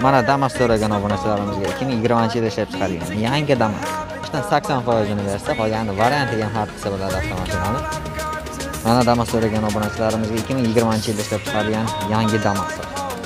Mana Damas so'ragan obunachilarimizga 2020-yilda ishlab chiqarilgan yangi Damas. Ishdan 80% bersa, qolgani variantiga ham qilsa bo'ladi avtomashinani. Mana Damas so'ragan obunachilarimizga 2020-yilda ishlab chiqarilgan yangi Damas.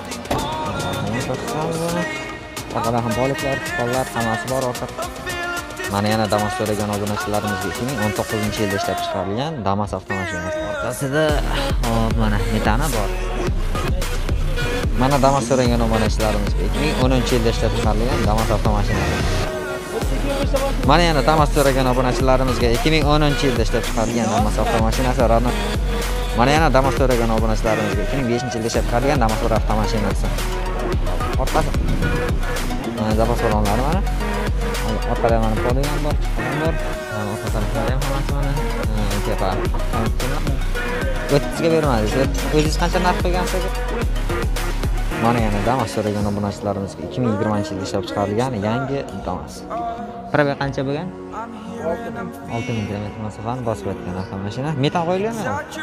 Orqada ham boliklar, qollar hammasi bor orqada. Mana yana Damas so'ragan obunachilarimizga 2019-yilda ishlab chiqarilgan Damas avtomashinasi. Orqasida mana metana bor. Mana Damas so'ragan obunachilarimizga 2010-yilda ishlab chiqarilgan Damas avtomashinasi. Mana yana Damas so'ragan obunachilarimizga 2010-yilda ishlab chiqarilgan Damas avtomashinasi. Mana yana Damas so'ragan obunachilarimizga 2005-yilda ishlab chiqarilgan Damas avtomashinasi. Orqasi zapas balonlari mana. Orqada mana poligon bor, bor. Orqa taraflari ham hammasi mana. Tepa. O'ttizga bermadingiz. O'zingiz qancha narx qo'ygansiz? Mana yana Damas so'ragan obunachilarimizga 2020-yilda ishlab chiqarilgan yangi Damas. Probega qancha bo'lgan? 6000 km masofani bosib o'tgan avtomashina. Metan qo'yilganmi?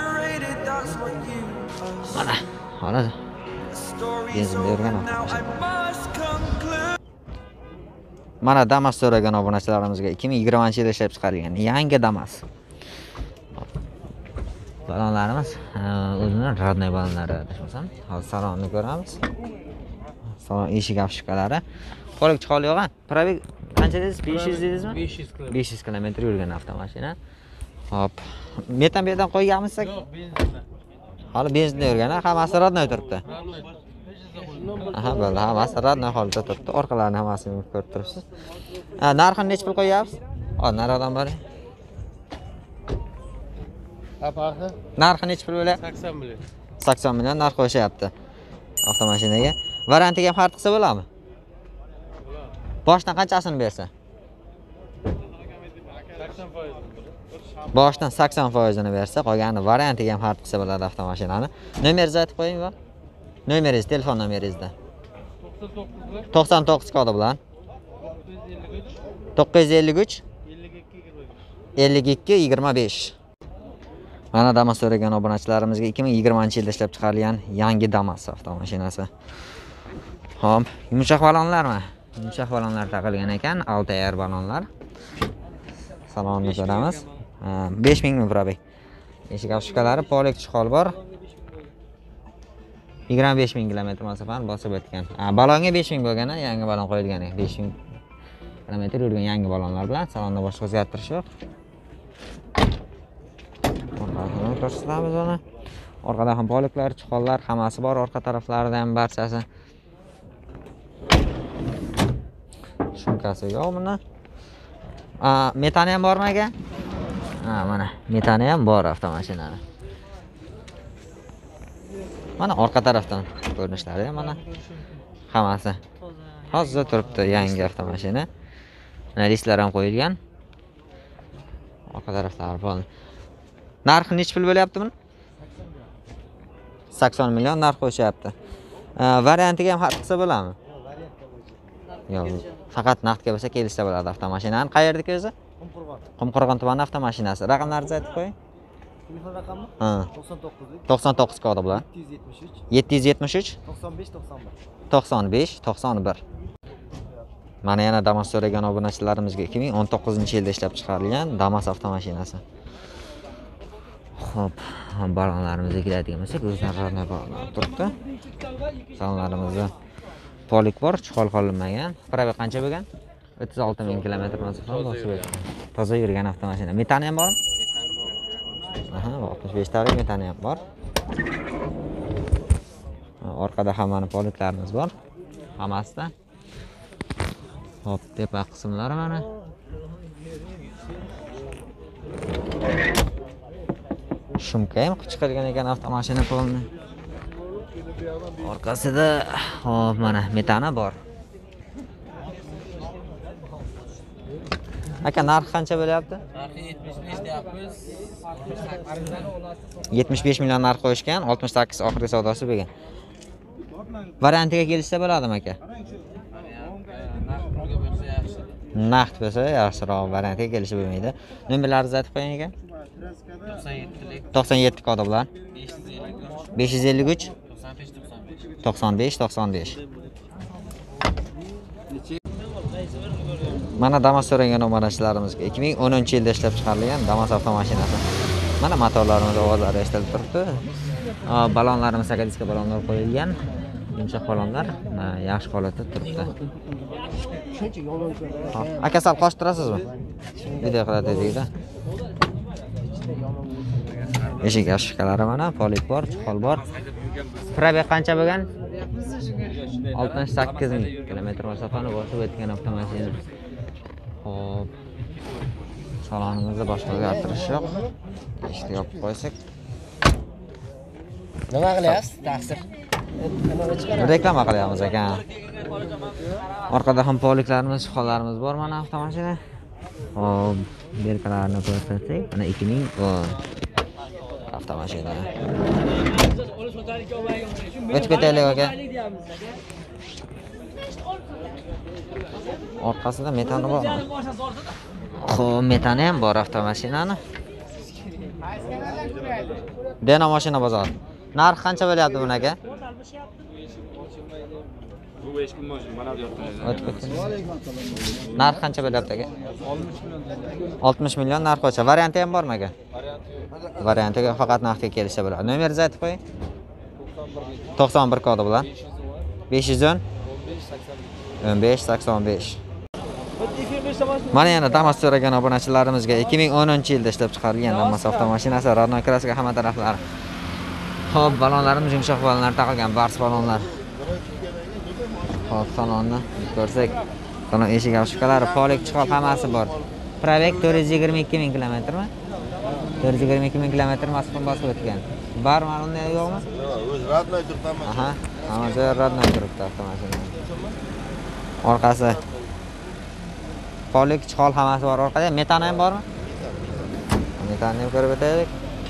Mana, xolos. Benzin bergan avtomashina. Mana Damas so'ragan obunachilarimizga 2020-yilda ishlab chiqarilgan yangi Damas. Balonlarimiz o'zini radnoy balonlari desam, hozir salonni ko'ramiz. Salon eshik afshkalari. Qo'lik chiqoli yo'g'an. Probeg qancha dedingiz? 500 dedingizmi? 500 km yurgan avtomashina. Hop. Metan bu yerdan qo'yganmisiz? Yo'q, benzinda. Hali benzinda yurgan, hammasi radnoy turibdi. Aha, bo'ldi, hammasi radnoy holda turibdi. Orqalarini hammasini ko'rib turibsiz. Narxini necha pul qo'yapsiz? Naridan boring. Narxi necha pul bo'lyapti? 80 million. 80 million narx qo'yishyapti avtomashinaga. Variantiga ham xarid qilsa bo'ladimi? Boshdan qanchasini bersa? 80%. Boshdan 80% ni bersa, qolgani variantiga ham xarid qilsa bo'ladi avtomashinani. Nomeringizni aytib qo'ying va. Nomeringiz, telefon nomeringizda. 99 kodi bilan 953 52 25. Mana Damas so'ragan obunachilarimizga 2020-yilda ishlab chiqarilgan yangi Damas avtomashinasi. Hop, yumshoq balonlarmi? Yumshoq balonlar taqilgan ekan, 6 ayar balonlar. Salonni ko'ramiz. 5000 mi probeg. Eshik afshkalari, polik chiqol bor. 25000 km masofani bosib o'tgan. Balonga 5000 bo'lgan, yangi balon qo'yilgan ekan. 5000 km yurgan yangi balonlar bilan salonda boshqa o'zgartirish yo'q. Ko'rsatamiz uni. Orqada ham poliklar, chiqollar hammasi bor, orqa taraflarida ham barchasi. Shumkasi yo'q buni. Metani ham bormi aka? Mana metani ham bor avtomashinani. Mana orqa tarafdan ko'rinishlari mana hammasi. Hozir turibdi yangi avtomashina. Mana listlar ham qo'yilgan. Orqa taraflari bor. Narxi necha pul bo'lyapti buni? 80 million narx qo'yishyapti. Variantiga ham xarid qilsa bo'ladimi? Yo'q, faqat naqdga bo'lsa kelishsa bo'ladi avtomashinani. Qayerdagi o'zi? Qumqo'rg'on tumani avtomashinasi. Raqamlaringizni aytib qo'ying. Telefon raqami? 99 kodi bilan 773 95 91. Mana yana Damas so'ragan obunachilarimizga 2019-yilda ishlab chiqarilgan Damas avtomashinasi. Xo'p, balonlarimizni keladigan bo'lsak, o'zlari balonlar turibdi. Salonlarimizda polik bor, chiqol qolinmagan. Probeg qancha bo'lgan? 36000 km masofani bosib o'tgan. Toza yurgan avtomashina. Metani ham bormi? Aha, 65 talik metani ham bor. Orqada hammani poliklarimiz bor. Hammasida. Hop, tepa qismlari mana. Shumka ham chiqargan ekan avtomashina polni. Orqasida hop mana metana bor. Aka narxi qancha bo'lyapti? Narxi 75 deyapmiz. 75 million narx qo'yishgan, 68 oxirgi savdosi bo'lgan. Variantiga kelishsa bo'ladimi aka? Naqd bo'lsa yaxshiroq, variantiga kelishi bo'lmaydi. Nomerlaringizni aytib qo'ying aka. 97 kodi bilan 553 95 95. Mana Damas so'ragan obunachilarimizga 2010-yilda ishlab chiqarilgan Damas avtomashinasi. Mana motorlarimiz ovozlari eshitilib turibdi. Balonlarimiz sakadiska balonlar qo'yilgan. Yumshoq balonlar yaxshi holatda turibdi. Aka sal qo'shtirasizmi? Video qiladingizda. Eshik ashkalari mana, polik bor, chihol bor. Probeg qancha bo'lgan? 68 ming kilometr masofani bosib o'tgan avtomashina. Xo'p. Salonimizda boshqa o'zgartirish yo'q. Eshikni yopib qo'ysak. Nima qilyapsiz? Taqsir. Reklama qilyapmiz ekan. Orqada ham poliklarimiz, chihollarimiz bor mana avtomashina. Xo'p, belgilarini ko'rsatsak, mana 2010 avtomashina. O'tib ketaylik aka. Orqasida metani bormi? Xo'p, metani ham bor avtomashinani. Dena mashina bozor. Narx qancha bo'lyapti buni aka? Bu eski mashina mana bu yoqda. Narx qancha bo'lyapti aka? 60 million narx qo'ysa. Varianti ham bormi aka? Variantiga faqat naqdga kelsa bo'ladi. Nomeringizni aytib qo'ying. 91 kodi bilan 510 1585. Mana yana Damas so'ragan obunachilarimizga 2010-yilda ishlab chiqarilgan Damas avtomashinasi Radnoy kraska hamma taraflari. Xo'p, balonlarimiz yumshoq balonlar taqilgan, bars balonlar. Xo'p, salonni ko'rsak, salon eshik ashkalari, polik chihol hammasi bor. Probeg 422 ming kilometrmi? 422 ming kilometr masofani bosib o'tgan. Barmi unday yo'qmi? O'zi Radnoy turibdi. Aha, hamma Radnoy turibdi avtomashina. Orqasi polik chihol hammasi bor orqada. Metani ham bormi? Metanni ham ko'rib o'taylik.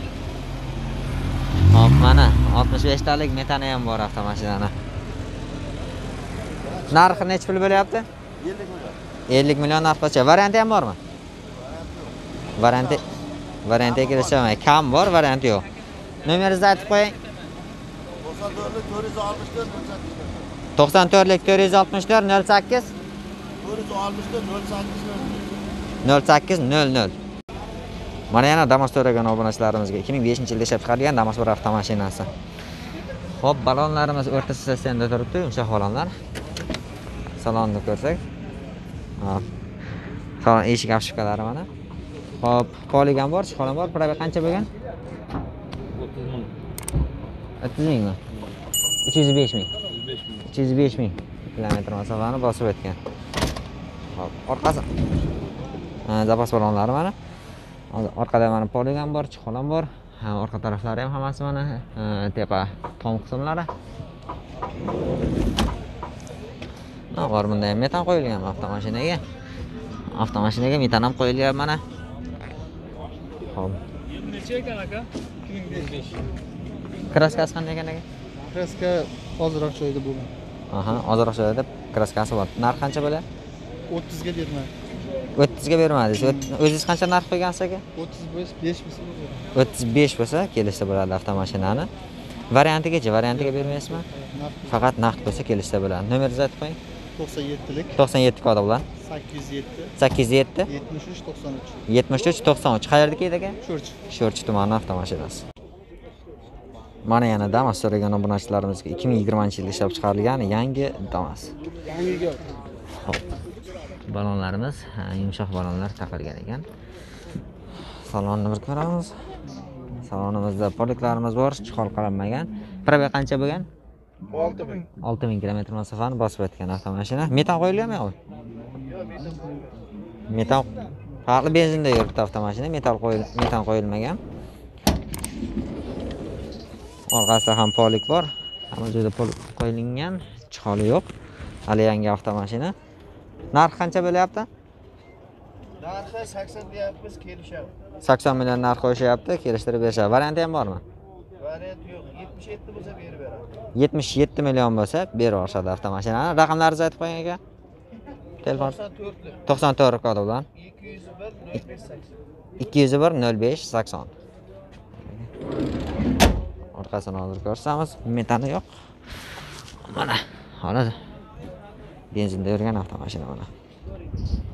Hop, mana 65 talik metani ham bor avtomashinani. Narxi necha pul bo'lyapti? 50 million narx qo'ycha. Varianti ham bormi? Variantiga kelishmaydi. Kam bor, varianti yo'q. Nomeringizni aytib qo'ying. 94lik 464 08 0800. Mana yana Damas so'ragan obunachilarimizga 2005-yilda ishlab chiqarilgan Damas bir avtomashinasi. Xo'p, balonlarimiz o'rta stansiyada turibdi, yumshoq balonlar. Salonni ko'rsak. Hop. Salon eshik ashkalari mana. Xo'p, poligon bor, chihol bor. Probeg qancha bo'lgan? 30 mingmi? 305 ming. 305 ming kilometr masofani bosib o'tgan. Hop, orqasi. Zapas balonlari mana. Orqada mana poligon bor, chihol ham bor. Orqa taraflari ham hammasi mana tepa tom qismlari. Bor bunda ham metan qo'yilgan avtomashinaga. Avtomashinaga metan ham qo'yilgan mana. Xo'p. Necha ekan aka? 2005. Kraskasi qanday ekan aka? Kraska ozroq joyda bo'lgan. Aha, ozroq joyda kraskasi bor. Narx qancha bo'ladi? 30 ga bermadi. 30 ga bermadingiz. O'zingiz qancha narx qo'ygansiz aka? 35 bo'lsa bo'ladi. 35 bo'lsa kelishsa bo'ladi avtomashinani. Variantigacha, variantiga bermaysizmi? Faqat naqd bo'lsa kelishsa bo'ladi. Nomeringizni aytib qo'ying. 97lik 97 kodi bilan 807 807 73 93. 73 93. Qayerdagi edi aka? Sho'rchi tumani avtomashinasi. Mana yana Damas so'ragan obunachilarimizga 2020-yilda ishlab chiqarilgan yangi Damas. Yangiga. Xo'p. Balonlarimiz yumshoq balonlar taqilgan ekan. Salonni bir ko'ramiz. Salonimizda poliklarimiz bor, chihol qalanmagan. Probeg qancha bo'lgan? 6000. 6000 kilometr masofani bosib o'tgan avtomashina. Metan qo'yilganmi yo'qmi? Metan farqli benzinda yuribdi avtomashina, metan qo'yilmagan. Orqasida ham polik bor. Hamma joyda polik qo'yilgan, chiholi yo'q. Hali yangi avtomashina. Narx qancha bo'lyapti? Narxi 80 deyapmiz, kelishadi. 80 million narx qo'yishyapti, kelishtirib berishadi. Varianti ham bormi? Variant yo'q. 77 bo'lsa berib beradi. 77 million bo'lsa berib yuborishadi avtomashinani. Raqamlaringizni aytib qo'ying aka. Telefon 94 kodi bilan 201 05 80. Orqasini hozir ko'rsamiz. Metani yo'q. Mana, hozir benzinda yurgan avtomashina mana.